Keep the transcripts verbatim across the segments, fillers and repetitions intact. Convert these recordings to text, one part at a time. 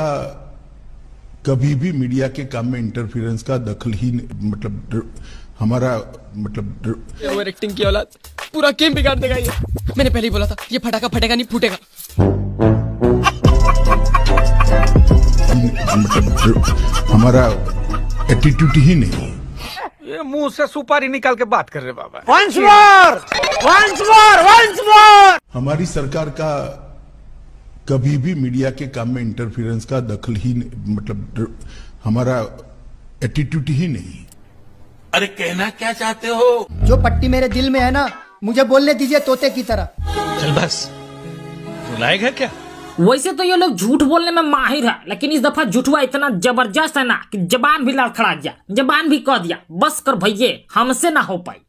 कभी भी मीडिया के काम में इंटरफेरेंस का दखल ही मतलब हमारा मतलब ओवर एक्टिंग की औलाद पूरा गेम बिगाड़ देगा ये। मैंने पहले ही बोला था ये फटाका फटेगा नहीं फूटेगा। मतलब हमारा एटीट्यूड ही नहीं। ये मुंह से सुपारी निकाल के बात कर रहे बाबा। Once more, once more, once more। हमारी सरकार का कभी भी मीडिया के काम में इंटरफेरेंस का दखल ही मतलब हमारा एटीट्यूड ही नहीं। अरे कहना क्या चाहते हो? जो पट्टी मेरे दिल में है ना, मुझे बोलने दीजिए तोते की तरह। चल बस, रुलाएगा क्या? वैसे तो ये लोग झूठ बोलने में माहिर है, लेकिन इस दफा झूठुआ इतना जबरदस्त है ना कि जबान भी लड़खड़ा गया, जबान भी कह दिया बस कर भैये हमसे ना हो पाई।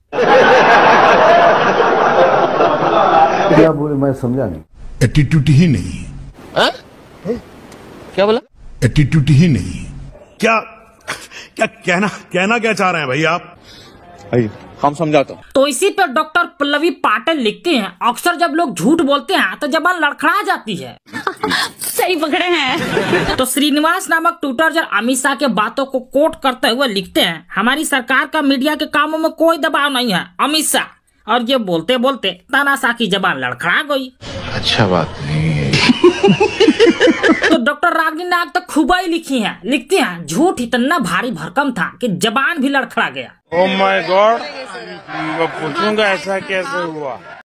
क्या बोले मैं समझा नहीं। एटीट्यूड ही नहीं। आ? क्या बोला? एटीट्यूड ही नहीं। क्या क्या कहना कहना क्या चाह रहे हैं भैया आप? हम समझाता हूँ। तो इसी पर डॉक्टर पल्लवी पाटिल लिखते हैं, अक्सर जब लोग झूठ बोलते हैं तो जबान लड़खड़ा जाती है। सही पकड़े हैं। तो श्रीनिवास नामक ट्विटर अमित शाह के बातों को कोट करते हुए लिखते हैं, हमारी सरकार का मीडिया के कामों में कोई दबाव नहीं है अमित शाह। और ये बोलते बोलते तानाशाह की जबान लड़खड़ा गई। अच्छा बात नहीं है। तो डॉक्टर रागिनी नाग तो खूब ही लिखी हैं, लिखती हैं झूठ इतना भारी भरकम था कि जबान भी लड़खड़ा गया। ओह माय गॉड, मैं पूछूंगा ऐसा कैसे हुआ।